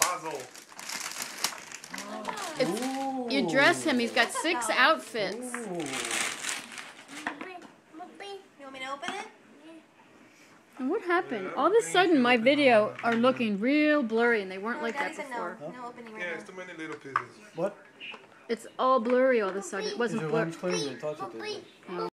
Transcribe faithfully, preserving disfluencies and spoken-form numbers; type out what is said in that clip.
Mazel. If you dress him, he's got six outfits. Ooh. You want me to open it? And what happened? All of a sudden, my video are looking real blurry, and they weren't No, like Daddy that said before. no. No opening right Yeah, now. it's too many little pieces. What? It's all blurry all of a sudden. It Is wasn't your blurry. lunch clean? You touch it.